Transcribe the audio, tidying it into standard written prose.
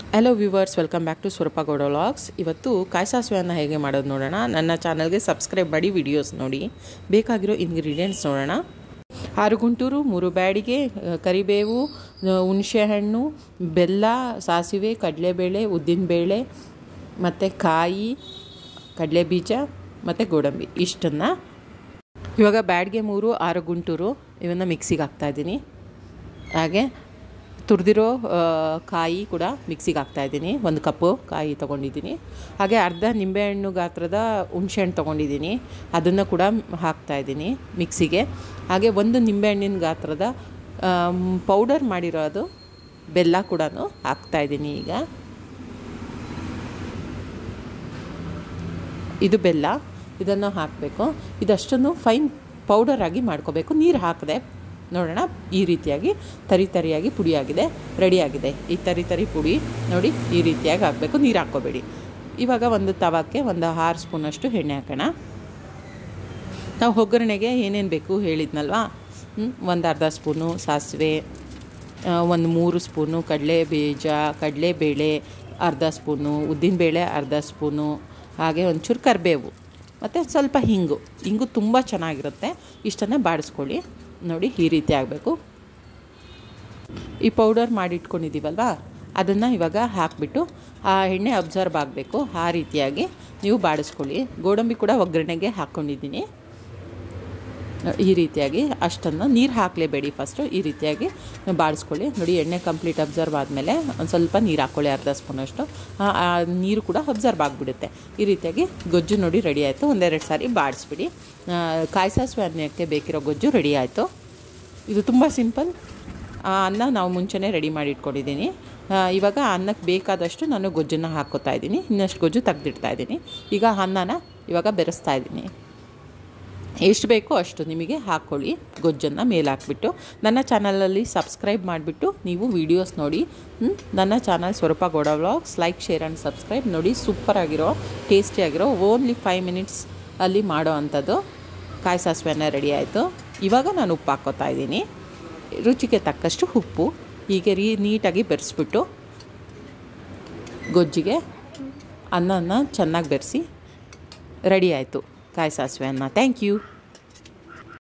Hello viewers, welcome back to Swaroopa Gowda vlogs. ಇವತ್ತು ಕಾಯಿ ಸಾಸಿವೆಯನ್ನು ಹೇಗೆ ಮಾಡೋದು ನೋಡೋಣ. ನನ್ನ ಚಾನಲ್ಗೆ ಸಬ್ಸ್ಕ್ರೈಬ್ ಮಾಡಿ ವಿಡಿಯೋಸ್ ನೋಡಿ. ಬೇಕಾಗಿರೋ ಇಂಗ್ರೀಡಿಯೆಂಟ್ಸ್ ನೋಡೋಣ. 6 ಗುಂಟೂರು, 3 ಬ್ಯಾಡಿಗೆ, ಕರಿಬೇವು, ಹುಣಸೆಹಣ್ಣು, ಬೆಲ್ಲ, ಸಾಸಿವೆ, ಕಡಲೆಬೇಳೆ, ಉದ್ದಿನಬೇಳೆ ಮತ್ತು ಕಾಯಿ, ಕಡಲೆಬೀಜ ಮತ್ತು ಗೋಡಂಬಿ ಇಷ್ಟನ್ನು ಇವಾಗ ಬ್ಯಾಡ್ಗೆ 3, 6 ಗುಂಟೂರು ಇವನ್ನು ಮಿಕ್ಸಿಗೆ ಹಾಕ್ತಾಯಿದ್ದೀನಿ. ಹಾಗೆ ತುರಿದಿರೋ ಕಾಯಿ ಕೂಡ ಮಿಕ್ಸಿಗೆ ಹಾಕ್ತಾಯಿದ್ದೀನಿ. 1 ಕಪ್ಪು ಕಾಯಿ ತೊಗೊಂಡಿದ್ದೀನಿ. ಹಾಗೆ ಅರ್ಧ ನಿಂಬೆಹಣ್ಣು ಗಾತ್ರದ ಹುಣಸೆಹಣ್ಣು ತೊಗೊಂಡಿದ್ದೀನಿ, ಅದನ್ನು ಕೂಡ ಹಾಕ್ತಾಯಿದ್ದೀನಿ ಮಿಕ್ಸಿಗೆ. ಹಾಗೆ 1 ನಿಂಬೆಹಣ್ಣಿನ ಗಾತ್ರದ ಪೌಡರ್ ಮಾಡಿರೋದು ಬೆಲ್ಲ ಕೂಡ ಹಾಕ್ತಾಯಿದ್ದೀನಿ. ಈಗ ಇದು ಬೆಲ್ಲ, ಇದನ್ನು ಹಾಕಬೇಕು. ಇದಷ್ಟನ್ನು ಫೈನ್ ಪೌಡರ್ ಆಗಿ ಮಾಡ್ಕೋಬೇಕು. ನೀರು ಹಾಕದೆ ನೋಡೋಣ. ಈ ರೀತಿಯಾಗಿ ತರಿಯಾಗಿ ಪುಡಿಯಾಗಿದೆ, ರೆಡಿಯಾಗಿದೆ. ಈ ತರಿ ಪುಡಿ ನೋಡಿ ಈ ರೀತಿಯಾಗಿ ಹಾಕಬೇಕು, ನೀರು ಹಾಕ್ಕೋಬೇಡಿ. ಇವಾಗ ಒಂದು ತವಕ್ಕೆ 6 ಸ್ಪೂನಷ್ಟು ಎಣ್ಣೆ ಹಾಕೋಣ. ನಾವು ಒಗ್ಗರಣೆಗೆ ಏನೇನು ಬೇಕು ಹೇಳಿದ್ನಲ್ವಾ, ಒಂದು ಅರ್ಧ ಸ್ಪೂನು ಸಾಸಿವೆ, ಒಂದು 3 ಸ್ಪೂನು ಕಡಲೆಬೀಜ, ಕಡಲೆಬೇಳೆ ಅರ್ಧ ಸ್ಪೂನು, ಉದ್ದಿನಬೇಳೆ ಅರ್ಧ ಸ್ಪೂನು, ಹಾಗೆ ಒಂಚೂರು ಕರಿಬೇವು ಮತ್ತು ಸ್ವಲ್ಪ ಹಿಂಗು ತುಂಬ ಚೆನ್ನಾಗಿರುತ್ತೆ. ಇಷ್ಟನ್ನೇ ಬಾಡಿಸ್ಕೊಳ್ಳಿ. ನೋಡಿ ಈ ರೀತಿ ಆಗಬೇಕು. ಈ ಪೌಡರ್ ಮಾಡಿಟ್ಕೊಂಡಿದ್ದೀವಲ್ವ, ಅದನ್ನು ಇವಾಗ ಹಾಕಿಬಿಟ್ಟು ಆ ಎಣ್ಣೆ ಅಬ್ಸರ್ವ್ ಆಗಬೇಕು. ಆ ರೀತಿಯಾಗಿ ನೀವು ಬಾಡಿಸ್ಕೊಳ್ಳಿ. ಗೋಡಂಬಿ ಕೂಡ ಒಗ್ಗರಣೆಗೆ ಹಾಕ್ಕೊಂಡಿದ್ದೀನಿ. ಈ ರೀತಿಯಾಗಿ ಅಷ್ಟನ್ನು ನೀರು ಹಾಕಲೇಬೇಡಿ. ಫಸ್ಟು ಈ ರೀತಿಯಾಗಿ ಬಾಡಿಸ್ಕೊಳ್ಳಿ. ನೋಡಿ ಎಣ್ಣೆ ಕಂಪ್ಲೀಟ್ ಅಬ್ಸರ್ವ್ ಆದಮೇಲೆ ಒಂದು ಸ್ವಲ್ಪ ನೀರು ಹಾಕ್ಕೊಳ್ಳಿ, ಅರ್ಧ ಸ್ಪೂನಷ್ಟು. ಆ ನೀರು ಕೂಡ ಅಬ್ಸರ್ವ್ ಆಗಿಬಿಡುತ್ತೆ. ಈ ರೀತಿಯಾಗಿ ಗೊಜ್ಜು ನೋಡಿ ರೆಡಿ ಆಯಿತು. 1-2 ಸಾರಿ ಬಾಡಿಸ್ಬಿಡಿ. ಕಾಯಿ ಸಾಸಿವೆ ಅನ್ನಕ್ಕೆ ಬೇಕಿರೋ ಗೊಜ್ಜು ರೆಡಿ ಆಯಿತು. ಇದು ತುಂಬ ಸಿಂಪಲ್. ಅನ್ನ ನಾವು ಮುಂಚೆನೇ ರೆಡಿ ಮಾಡಿ ಇಟ್ಕೊಂಡಿದ್ದೀನಿ. ಇವಾಗ ಅನ್ನಕ್ಕೆ ಬೇಕಾದಷ್ಟು ನಾನು ಗೊಜ್ಜನ್ನು ಹಾಕ್ಕೋತಾ ಇದ್ದೀನಿ. ಇನ್ನಷ್ಟು ಗೊಜ್ಜು ತೆಗೆದಿಡ್ತಾ ಇದ್ದೀನಿ. ಈಗ ಅನ್ನನ ಇವಾಗ ಬೆರೆಸ್ತಾ ಇದ್ದೀನಿ. ಎಷ್ಟು ಬೇಕೋ ಅಷ್ಟು ನಿಮಗೆ ಹಾಕ್ಕೊಳ್ಳಿ. ಗೊಜ್ಜನ್ನು ಮೇಲೆ ಹಾಕ್ಬಿಟ್ಟು ನನ್ನ ಚಾನಲಲ್ಲಿ ಸಬ್ಸ್ಕ್ರೈಬ್ ಮಾಡಿಬಿಟ್ಟು ನೀವು ವೀಡಿಯೋಸ್ ನೋಡಿ. ನನ್ನ channel Swaroopa Gowda vlogs. Like, share and subscribe. ನೋಡಿ ಸೂಪರಾಗಿರೋ, ಟೇಸ್ಟಿಯಾಗಿರೋ, ಓನ್ಲಿ 5 ಮಿನಿಟ್ಸ್ ಅಲ್ಲಿ ಮಾಡೋ ಅಂಥದ್ದು ಕಾಯಿ ಸಾಸಿವೆನ ರೆಡಿ ಆಯಿತು. ಇವಾಗ ನಾನು ಉಪ್ಪು ಹಾಕ್ಕೋತಾ ಇದ್ದೀನಿ, ರುಚಿಗೆ ತಕ್ಕಷ್ಟು ಉಪ್ಪು. ಹೀಗೆ ನೀಟಾಗಿ ಬೆರೆಸ್ಬಿಟ್ಟು ಗೊಜ್ಜಿಗೆ ಅನ್ನನ ಚೆನ್ನಾಗಿ ಬೆರೆಸಿ ರೆಡಿ ಆಯಿತು ಕಾಯಿ ಸಾಸಿವೆ ಅನ್ನ. Thank you.